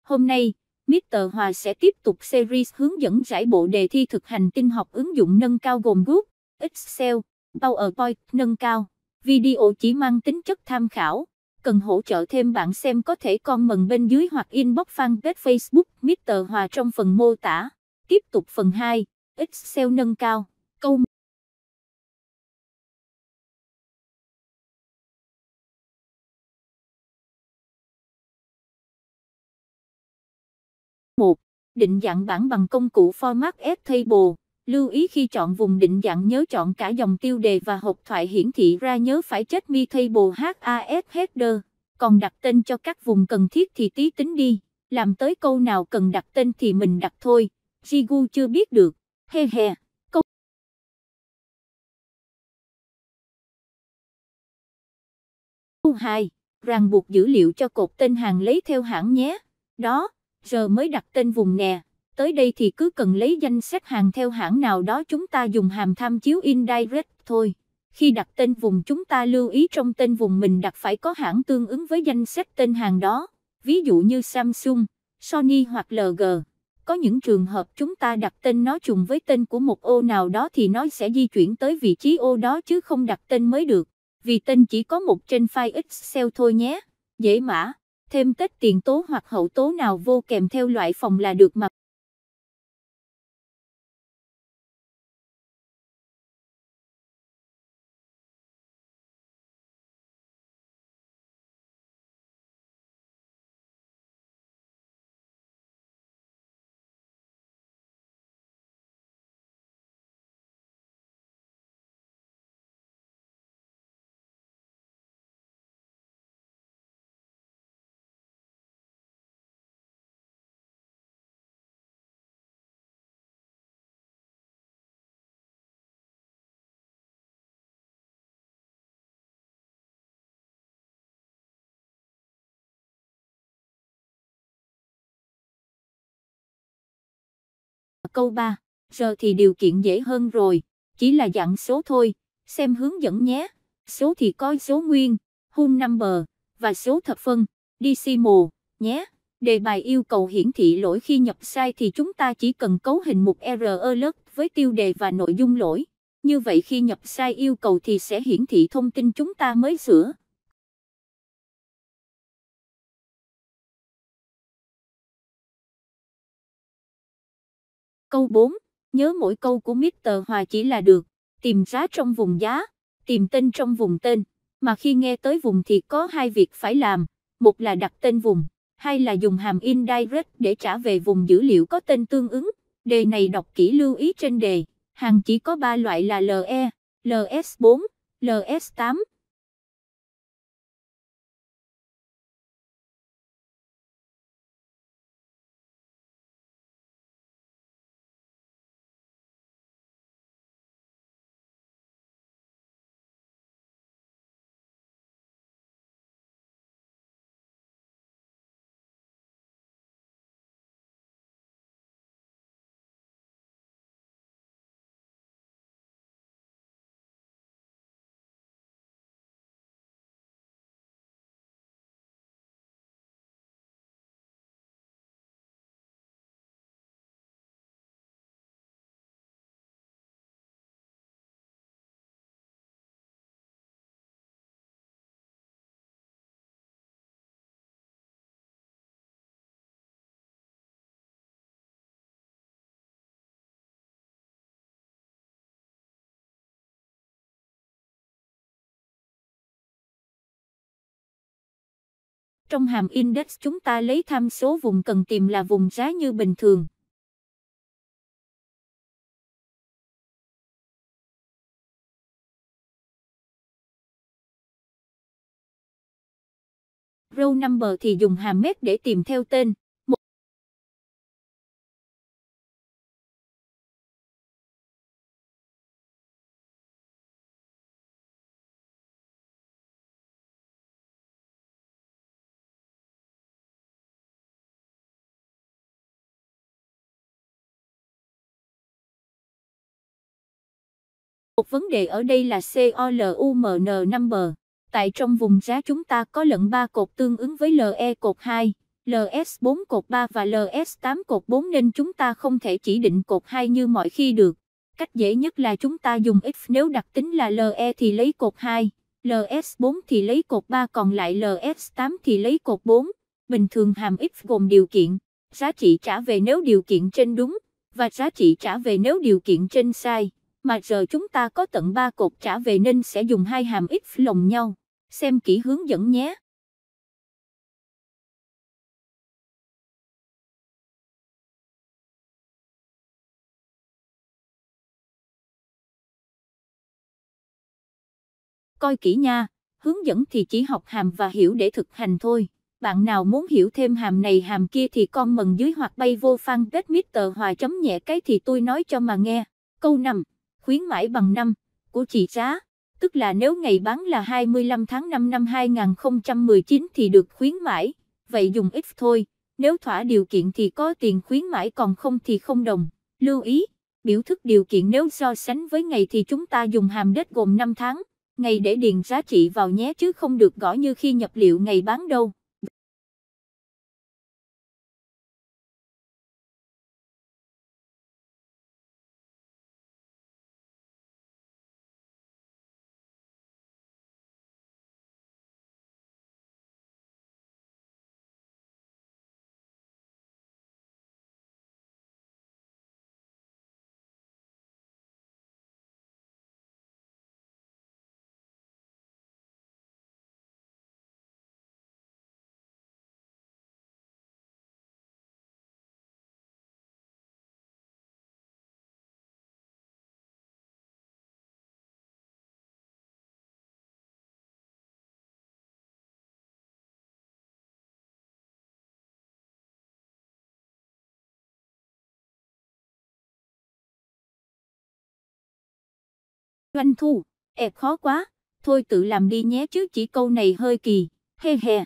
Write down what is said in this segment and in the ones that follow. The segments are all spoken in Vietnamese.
Hôm nay, Mr. Hòa sẽ tiếp tục series hướng dẫn giải bộ đề thi thực hành tin học ứng dụng nâng cao gồm Word, Excel, PowerPoint nâng cao. Video chỉ mang tính chất tham khảo. Cần hỗ trợ thêm bạn xem có thể comment bên dưới hoặc inbox fanpage Facebook Mr. Hòa trong phần mô tả. Tiếp tục phần 2, Excel nâng cao. Câu 1. Định dạng bảng bằng công cụ Format Table. Lưu ý khi chọn vùng định dạng nhớ chọn cả dòng tiêu đề và hộp thoại hiển thị ra, nhớ phải check me table HAS header. Còn đặt tên cho các vùng cần thiết thì tí tính đi, làm tới câu nào cần đặt tên thì mình đặt thôi. Jigu chưa biết được, he he. Câu 2. Ràng buộc dữ liệu cho cột tên hàng lấy theo hãng nhé. Đó, giờ mới đặt tên vùng nè. Tới đây thì cứ cần lấy danh sách hàng theo hãng nào đó chúng ta dùng hàm tham chiếu indirect thôi. Khi đặt tên vùng chúng ta lưu ý trong tên vùng mình đặt phải có hãng tương ứng với danh sách tên hàng đó. Ví dụ như Samsung, Sony hoặc LG. Có những trường hợp chúng ta đặt tên nó trùng với tên của một ô nào đó thì nó sẽ di chuyển tới vị trí ô đó chứ không đặt tên mới được. Vì tên chỉ có một trên file Excel thôi nhé. Dễ mã, thêm tách tiền tố hoặc hậu tố nào vô kèm theo loại phòng là được mà. Câu 3, giờ thì điều kiện dễ hơn rồi, chỉ là dặn số thôi, xem hướng dẫn nhé. Số thì có số nguyên, whole number, và số thập phân, decimal, nhé. Đề bài yêu cầu hiển thị lỗi khi nhập sai thì chúng ta chỉ cần cấu hình mục R alert với tiêu đề và nội dung lỗi. Như vậy khi nhập sai yêu cầu thì sẽ hiển thị thông tin chúng ta mới sửa. Câu 4, nhớ mỗi câu của Mr. Hòa chỉ là được, tìm giá trong vùng giá, tìm tên trong vùng tên, mà khi nghe tới vùng thì có hai việc phải làm, một là đặt tên vùng, hai là dùng hàm indirect để trả về vùng dữ liệu có tên tương ứng. Đề này đọc kỹ lưu ý trên đề, hàng chỉ có 3 loại là LE, LS4, LS8. Trong hàm index chúng ta lấy tham số vùng cần tìm là vùng giá như bình thường. Row number thì dùng hàm met để tìm theo tên. Một vấn đề ở đây là COLUMN number. Tại trong vùng giá chúng ta có lẫn 3 cột tương ứng với LE cột 2. LS4 cột 3 và LS8 cột 4 nên chúng ta không thể chỉ định cột 2 như mọi khi được. Cách dễ nhất là chúng ta dùng if nếu đặc tính là LE thì lấy cột 2, LS4 thì lấy cột 3 còn lại LS8 thì lấy cột 4. Bình thường hàm if gồm điều kiện, giá trị trả về nếu điều kiện trên đúng, và giá trị trả về nếu điều kiện trên sai. Mà giờ chúng ta có tận 3 cột trả về nên sẽ dùng hai hàm if lồng nhau. Xem kỹ hướng dẫn nhé. Coi kỹ nha, hướng dẫn thì chỉ học hàm và hiểu để thực hành thôi. Bạn nào muốn hiểu thêm hàm này hàm kia thì comment dưới hoặc bay vô fanpage Mr. Hòa chấm nhẹ cái thì tôi nói cho mà nghe. Câu 5. Khuyến mãi bằng 5 của trị giá, tức là nếu ngày bán là 25 tháng 5 năm 2019 thì được khuyến mãi, vậy dùng if thôi, nếu thỏa điều kiện thì có tiền khuyến mãi còn không thì không đồng. Lưu ý, biểu thức điều kiện nếu so sánh với ngày thì chúng ta dùng hàm date gồm 5 tháng, ngày để điền giá trị vào nhé chứ không được gõ như khi nhập liệu ngày bán đâu. Doanh thu, khó quá, thôi tự làm đi nhé chứ chỉ câu này hơi kỳ, he he.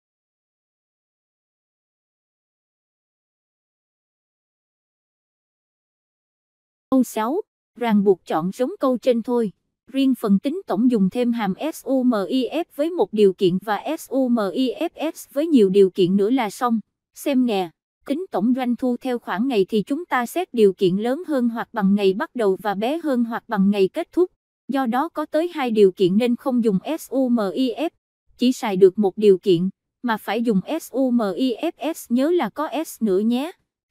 Câu 6, ràng buộc chọn giống câu trên thôi. Riêng phần tính tổng dùng thêm hàm SUMIF với một điều kiện và SUMIFS với nhiều điều kiện nữa là xong. Xem nè, tính tổng doanh thu theo khoảng ngày thì chúng ta xét điều kiện lớn hơn hoặc bằng ngày bắt đầu và bé hơn hoặc bằng ngày kết thúc. Do đó có tới 2 điều kiện nên không dùng SUMIF, chỉ xài được một điều kiện, mà phải dùng SUMIFS nhớ là có S nữa nhé.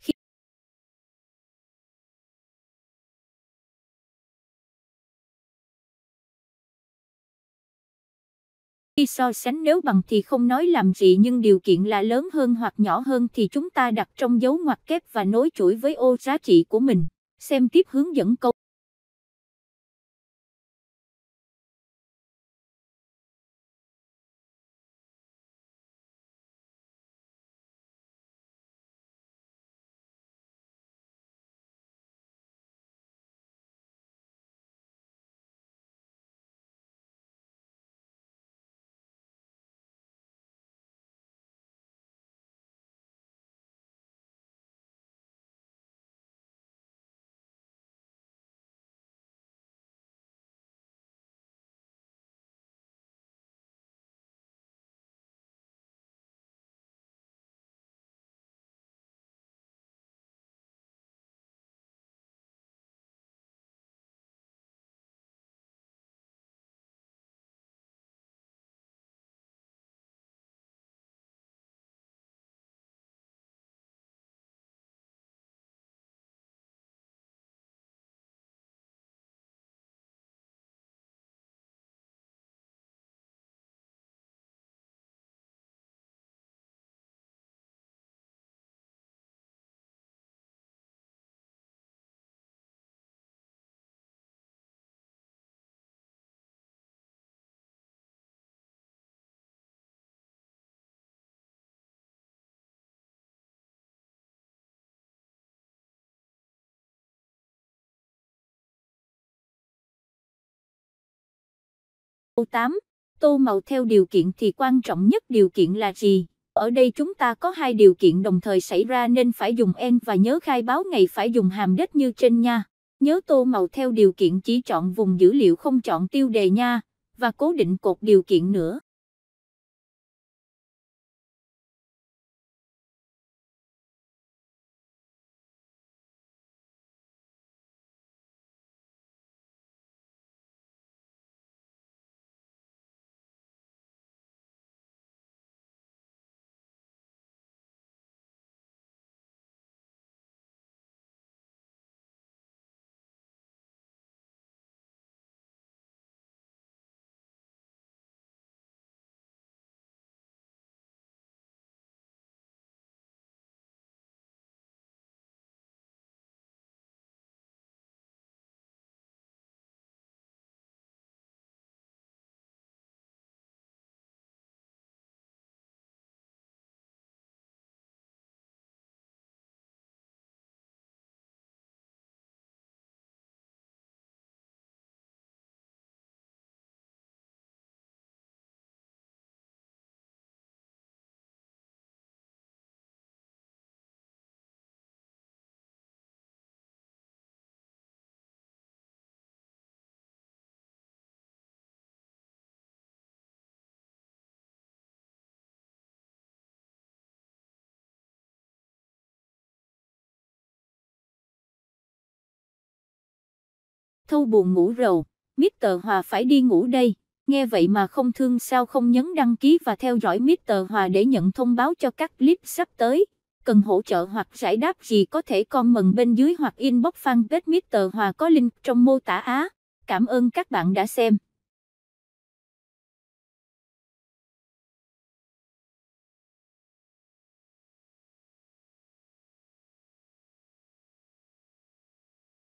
Khi so sánh nếu bằng thì không nói làm gì nhưng điều kiện là lớn hơn hoặc nhỏ hơn thì chúng ta đặt trong dấu ngoặc kép và nối chuỗi với ô giá trị của mình. Xem tiếp hướng dẫn câu. Câu 8. Tô màu theo điều kiện thì quan trọng nhất điều kiện là gì? Ở đây chúng ta có 2 điều kiện đồng thời xảy ra nên phải dùng and và nhớ khai báo ngày phải dùng hàm date như trên nha. Nhớ tô màu theo điều kiện chỉ chọn vùng dữ liệu không chọn tiêu đề nha, và cố định cột điều kiện nữa. Thâu buồn ngủ rồi, Mr. Hòa phải đi ngủ đây. Nghe vậy mà không thương sao không nhấn đăng ký và theo dõi Mr. Hòa để nhận thông báo cho các clip sắp tới. Cần hỗ trợ hoặc giải đáp gì có thể comment bên dưới hoặc inbox fanpage Mr. Hòa có link trong mô tả. Cảm ơn các bạn đã xem.